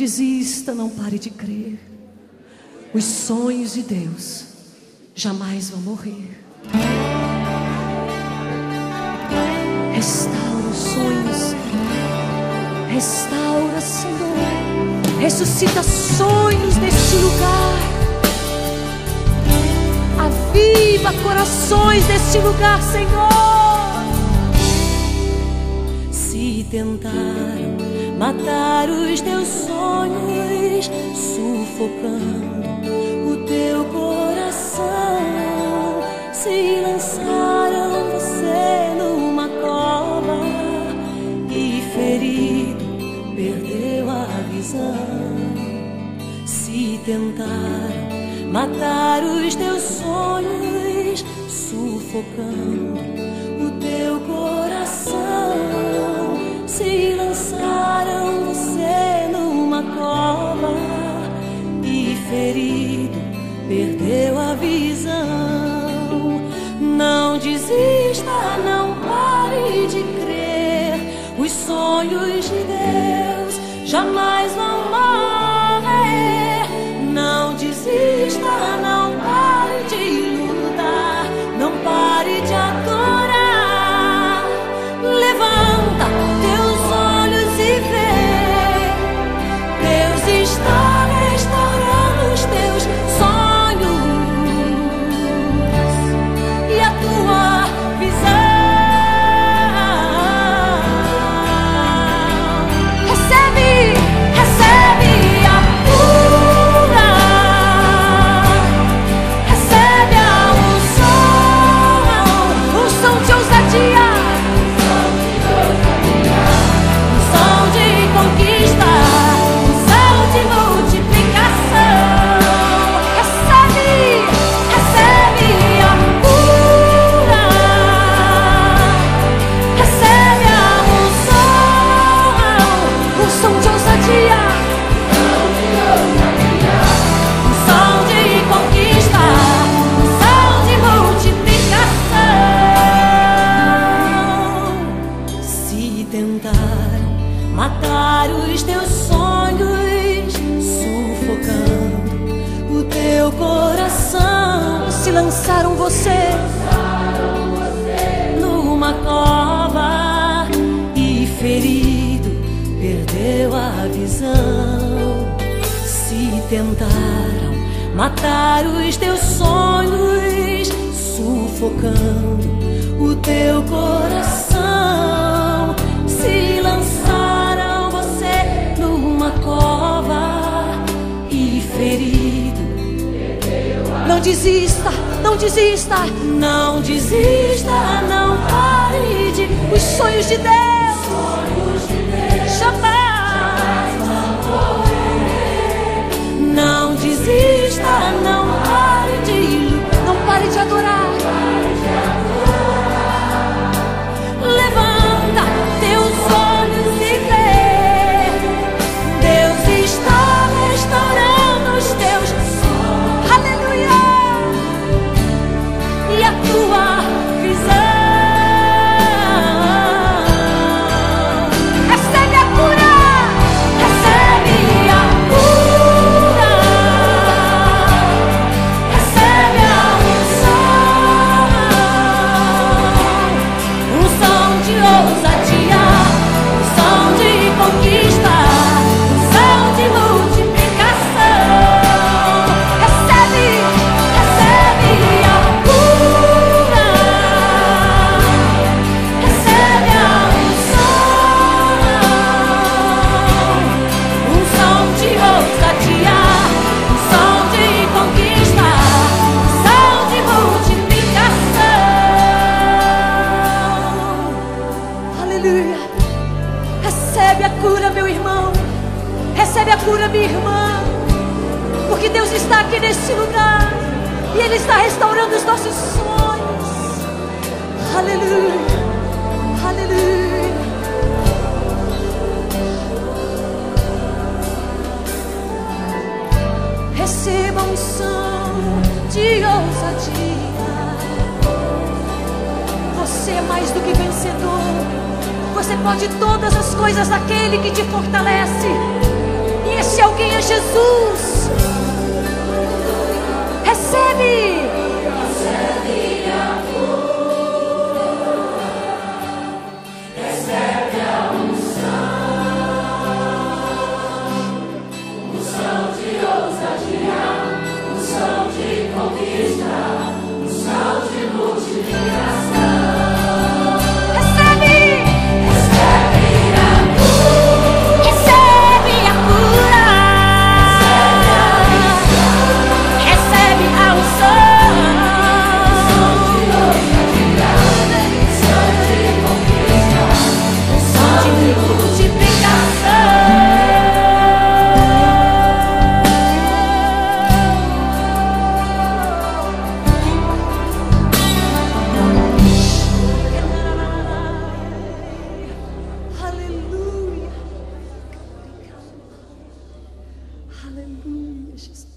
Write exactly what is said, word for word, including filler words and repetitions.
Desista, não pare de crer. Os sonhos de Deus jamais vão morrer. Restaura os sonhos. Restaura, Senhor. Ressuscita sonhos neste lugar. Aviva corações neste lugar, Senhor. Se tentaram matar os teus sonhos, sufocando o teu coração, se lançaram você numa cova e ferido perdeu a visão. Se tentaram matar os teus sonhos, sufocando o teu coração, se lançaram você numa cova e ferido perdeu a visão. Não desista, não pare de crer. Os sonhos de Deus jamais vão morrer. Não desista, não pare de lutar, não pare de adorar. Levanta teus olhos e vê, Deus está restaurando os teus sonhos e a tua visão. Recebe, recebe a cura, recebe a unção, unção de ousadia, unção de conquista, unção de multiplicação. Recebe, recebe a cura, recebe a unção, unção de ousadia, unção de conquista, unção de multiplicação. Se tentaram matar os teus sonhos, sufocando o teu coração, Se lançaram você numa cova e ferido perdeu a visão. Se tentaram matar os teus sonhos, sufocando o teu coração, se lançaram você numa cova e ferido. Não desista, não desista. Não desista, não pare de. Os sonhos de Deus jamais. Não desista, não pare de. Não pare de adorar. Levanta teus olhos e vê, Deus está restaurando os teus sonhos. Aleluia. E a tua visão. Recebe a cura. Recebe a cura, recebe a unção, unção de ousadia, unção de conquista, unção de multiplicação. Recebe, recebe a cura, recebe a unção, unção de ousadia, unção de conquista, unção de multiplicação. Aleluia. Recebe a cura, meu irmão. Recebe a cura, minha irmã. Porque Deus está aqui neste lugar e Ele está restaurando os nossos sonhos. Aleluia. Aleluia. Receba um som de ousadia. Você é mais do que vencedor. Você pode todas as coisas naquele que te fortalece. E esse alguém é Jesus. Recebe. Aleluia, Jesus.